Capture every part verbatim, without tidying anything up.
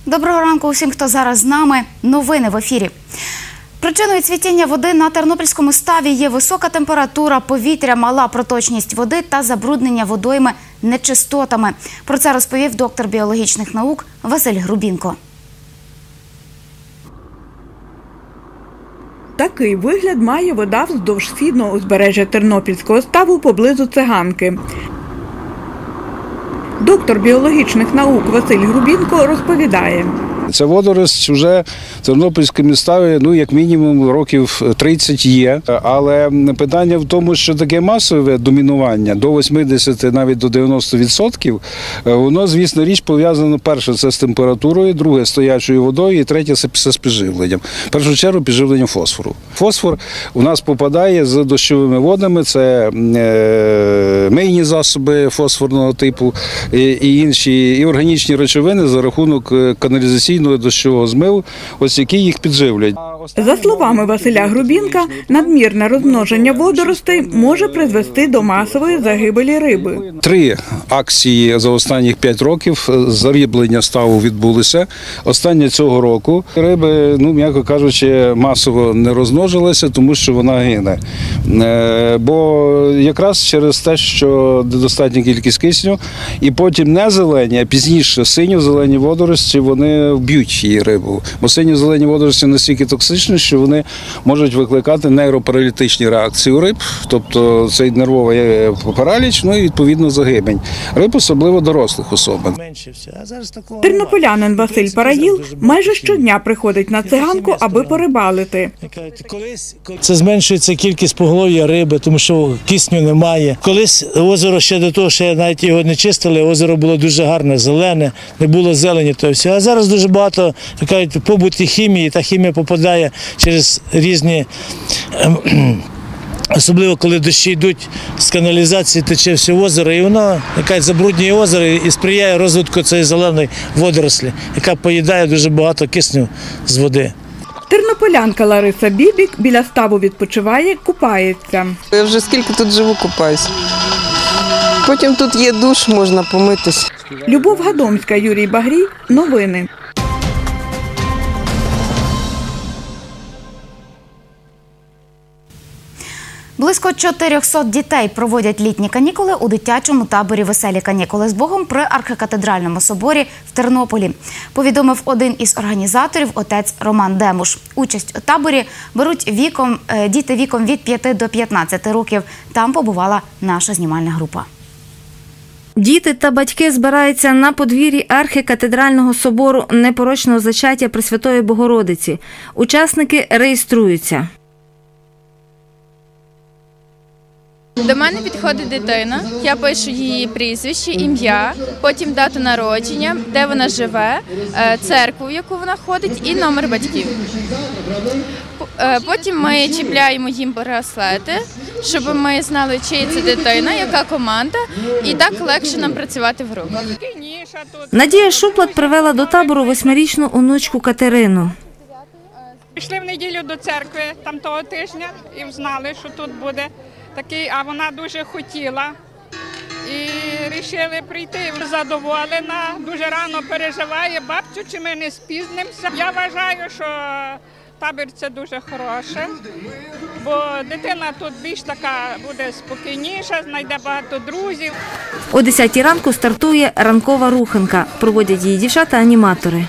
Доброго ранку усім, хто зараз з нами. Новини в ефірі. Причиною цвітіння води на Тернопільському ставі є висока температура повітря, мала проточність води та забруднення водойми нечистотами. Про це розповів доктор біологічних наук Василь Грубінко. Такий вигляд має вода вздовж східного узбережжя Тернопільського ставу поблизу Циганки. Доктор біологічних наук Василь Грубінко розповідає. Ця водоросль вже в Тернопільському ставі, ну, як мінімум, років тридцять є. Але питання в тому, що таке масове домінування до вісімдесят, навіть до дев'яноста відсотків, воно, звісно, річ пов'язано, перше, це з температурою, друге, з стоячою водою, і третє, це з підживленням. В першу чергу, підживленням фосфору. Фосфор у нас попадає з дощовими водами, це мийні засоби фосфорного типу і інші, і органічні речовини за рахунок каналізаційної дощового змиву, ось які їх підживлять. За словами Василя Грубінка, надмірне розмноження водоростей може призвести до масової загибелі риби. Три акції за останніх п'ять років заріблення ставу відбулися. Остання цього року риби, ну, м'яко кажучи, масово не розмножилися, тому що вона гине. Бо якраз через те, що недостатня кількість кисню, і потім не зелені, а пізніше синьо-зелені водорості, вони вб'ють її рибу. Бо синьо-зелені водорості настільки токсичні, що вони можуть викликати нейропаралітичні реакції у риб, тобто цей нервовий параліч, ну і відповідно загибень. Риб, особливо дорослих особин. Тернополянин Василь Параїл майже щодня приходить на Циганку, аби порибалити. Це зменшується кількість поголов'я риби, тому що кисню немає. Колись озеро ще до того, що навіть його не чистили, озеро було дуже гарне, зелене, не було зелені, то все. А зараз дуже багато кажуть, побуті хімії, та хімія попадає через різні, особливо коли дощі йдуть, з каналізації тече все озеро, і воно яка забруднює озеро і сприяє розвитку цієї зеленої водорослі, яка поїдає дуже багато кисню з води. Тернополянка Лариса Бібік біля ставу відпочиває, купається. Я вже скільки тут живу, купаюся. Потім тут є душ, можна помитися. Любов Гадомська, Юрій Багрій. Новини. Близько чотирьохсот дітей проводять літні канікули у дитячому таборі «Веселі канікули з Богом» при Архикатедральному соборі в Тернополі, повідомив один із організаторів, отець Роман Демуш. Участь у таборі беруть віком, діти віком від п'яти до п'ятнадцяти років. Там побувала наша знімальна група. Діти та батьки збираються на подвір'ї Архикатедрального собору Непорочного зачаття Пресвятої Богородиці. Учасники реєструються. До мене підходить дитина, я пишу її прізвище, ім'я, потім дату народження, де вона живе, церкву, в яку вона ходить, і номер батьків. Потім ми чіпляємо їм браслети, щоб ми знали, чия це дитина, яка команда, і так легше нам працювати в групах. Надія Шуплат привела до табору восьмирічну онучку Катерину. Пішли в неділю до церкви там того тижня і знали, що тут буде такий, а вона дуже хотіла і вирішили прийти. Задоволена, дуже рано переживає, бабцю, чи ми не спізнимося. Я вважаю, що табір це дуже хороше, бо дитина тут більш така буде спокійніша, знайде багато друзів. О десятій ранку стартує ранкова руханка. Проводять її дівчата-аніматори.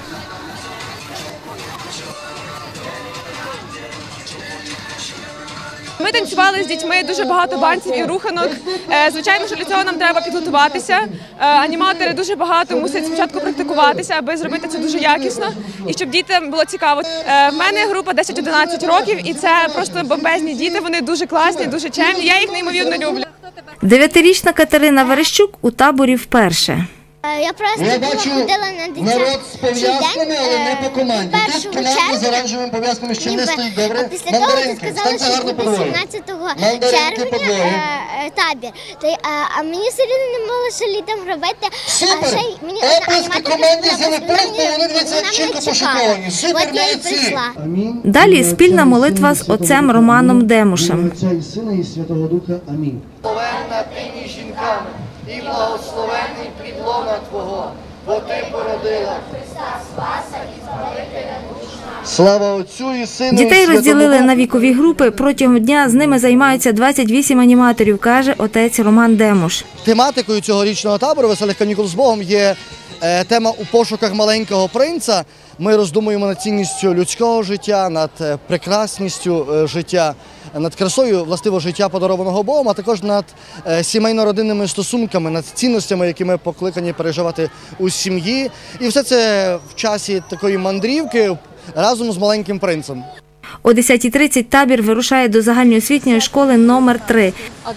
Ми танцювали з дітьми, дуже багато банців і руханок. Звичайно, що для цього нам треба підготуватися. Аніматори дуже багато мусять спочатку практикуватися, аби зробити це дуже якісно і щоб дітям було цікаво. В мене група десять-одинадцять років і це просто бомбезні діти, вони дуже класні, дуже чемні, я їх неймовірно люблю. Дев'ятирічна Катерина Верещук у таборі вперше. Я просто я бачу ходила на дитячий день, але не по команді. Тут кімнатки з оранжевими пов'язками ще не стоїть добре. А після того ти сказала, що буде сімнадцятого червня табір. А мені все рівно не було що літом робити. Супер! Оплески команді за непорядку, вони дивіться, як чітко пошуковані. Супер, молодці! Далі спільна молитва з отцем Романом Демушем. Отця і Сина і Святого Духа. Амінь. Благословенна ти між жінками, і благословений плід лона Твого, бо ти породила Христа Спаса і Збавителя душ наших. Слава Отцю і Сину і Дітей Святому розділили Духу. на вікові групи. Протягом дня з ними займаються двадцять вісім аніматорів, каже отець Роман Демуш. Тематикою цьогорічного табору «Веселих канікул з Богом» є е, тема «У пошуках маленького принца». Ми роздумуємо над цінністю людського життя, над е, прекрасністю е, життя, над красою властиво життя, подарованого Богом, а також над е, сімейно-родинними стосунками, над цінностями, які ми покликані переживати у сім'ї. І все це в часі такої мандрівки разом з маленьким принцем. О десятій тридцять табір вирушає до загальноосвітньої школи номер три.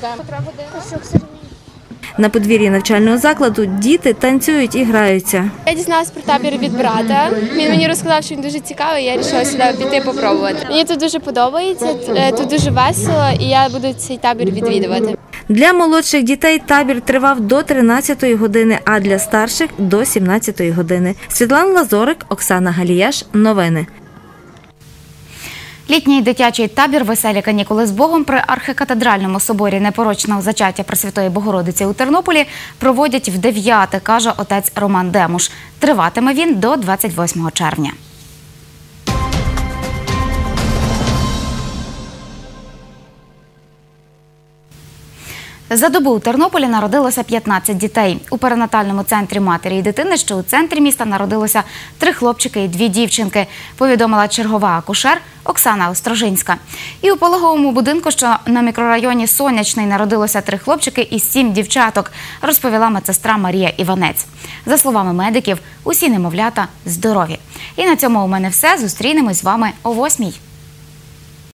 На подвір'ї навчального закладу діти танцюють і граються. Я дізналась про табір від брата. Він мені розказав, що він дуже цікавий, я вирішила сюди піти попробувати. Мені тут дуже подобається, тут дуже весело, і я буду цей табір відвідувати. Для молодших дітей табір тривав до тринадцятої години, а для старших – до сімнадцятої години. Світлана Лазорик, Оксана Галіяш. Новини. Літній дитячий табір «Веселі канікули з Богом» при архикатедральному соборі Непорочного зачаття Пресвятої Богородиці у Тернополі проводять в дев'яте, каже отець Роман Демуш. Триватиме він до двадцять восьмого червня. За добу у Тернополі народилося п'ятнадцять дітей. У перинатальному центрі матері і дитини, що у центрі міста, народилося три хлопчики і дві дівчинки, повідомила чергова акушер Оксана Острожинська. І у пологовому будинку, що на мікрорайоні Сонячний, народилося три хлопчики і сім дівчаток, розповіла медсестра Марія Іванець. За словами медиків, усі немовлята здорові. І на цьому у мене все. Зустрінемось з вами о восьмій.